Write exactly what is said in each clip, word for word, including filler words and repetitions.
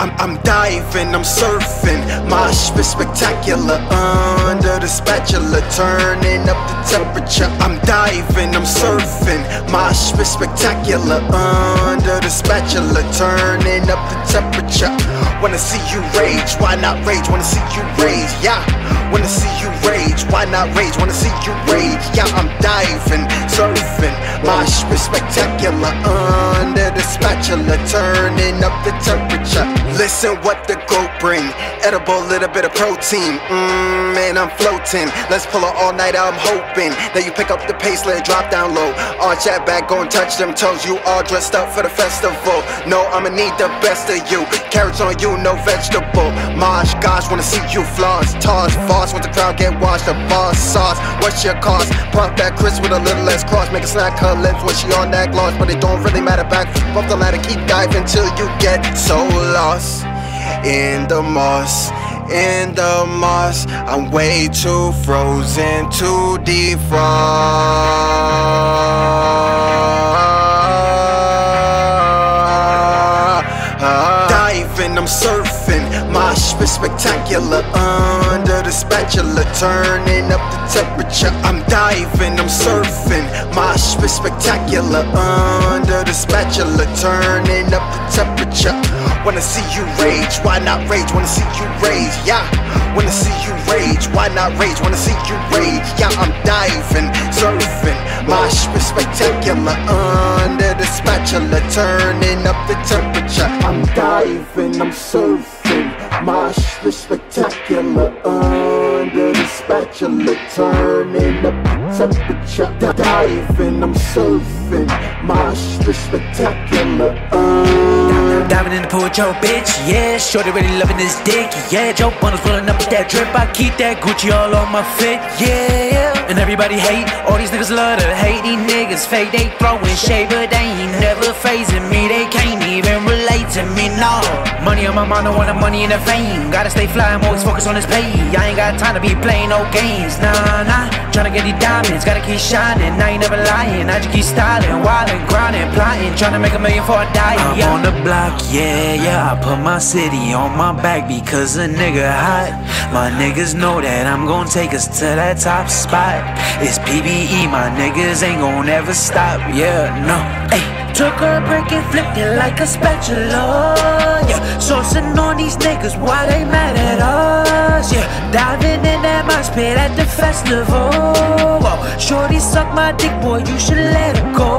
I'm, I'm diving, I'm surfing, mosh pit spectacular under the spatula, turning up the temperature. I'm diving, I'm surfing, mosh pit spectacular under the spatula, turning up the temperature. Wanna see you rage, why not rage? Wanna see you rage, yeah. Wanna see you rage, why not rage? Wanna see you rage, yeah. I'm diving, surfing, mosh pit spectacular under the spatula, turning up the temperature. Listen what the goat bring, edible, little bit of protein. Mmm, man, I'm floating. Let's pull it all night, I'm hoping that you pick up the pace, let it drop down low. Arch that back, go and touch them toes. You all dressed up for the festival. No, I'ma need the best of you. Carrots on you, no vegetable. Mosh, gosh, wanna see you floss. Toss, boss, want the crowd get washed. The boss sauce, what's your cost? Pump that Chris with a little less cross. Make a snack her lips when she on that gloss. But it don't really matter, back up the ladder, keep diving till you get so lost in the moss, in the moss. I'm way too frozen to defrost. Diving, I'm surfing, mosh pit spectacular under the spatula, turning up the temperature. I'm diving, I'm surfing, mosh pit spectacular under the spatula, turning up the temperature. Wanna see you rage, why not rage? Wanna see you rage, yeah. Wanna see you rage, why not rage? Wanna see you rage, yeah. I'm diving, surfing, mosh pit spectacular under the spatula, turning up the temperature. I'm diving, I'm surfing, mosh pit spectacular under the spatula, turning up the temperature. Diving, I'm surfing, mosh pit spectacular under. Diving in the pool with your bitch, yeah. Shorty really loving this dick, yeah. Joe bundles pulling up with that drip. I keep that Gucci all on my fit, yeah. And everybody hate, all these niggas love to hate. These niggas fake, they throwing shade, but they ain't never phasing me. They can't even relate to me, no. Money on my mind, I want the money and the fame. Gotta stay fly, I'm always focused on this pay. I ain't got time to be playing no games, nah, nah. Tryna get these diamonds, gotta keep shining. I ain't never lying, I just keep styling, wildin', grinding, plotting, tryna make a million before I die. I'm yeah. on the block, yeah, yeah. I put my city on my back because a nigga hot. My niggas know that I'm gon' take us to that top spot. It's P B E, my niggas ain't gon' ever stop, yeah, no, ayy. Took a brick and flipped it like a spatula, yeah. Sourcing on these niggas, why they mad at us, yeah. Diving in that mosh pit at the festival. Oh, shorty suck my dick, boy, you should let her go.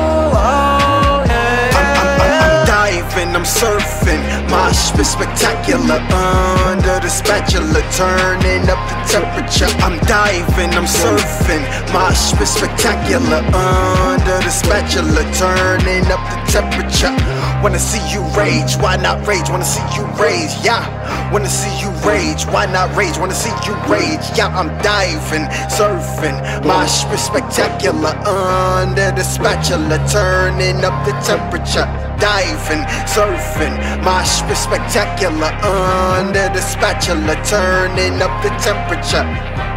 Oh, yeah. I'm, I'm, I'm diving, I'm surfing, mosh pit spectacular under the spatula, turning up the temperature. I'm diving, I'm surfing, mosh pit spectacular under the spatula, turning up the temperature. Wanna see you rage, why not rage? Wanna see you rage, yeah. Wanna see you rage, why not rage? Wanna see you rage, yeah. I'm diving, surfing, mosh pit spectacular under the spatula, turning up the temperature. Diving, surfing, mosh pit spectacular under the spatula, turning up the temperature.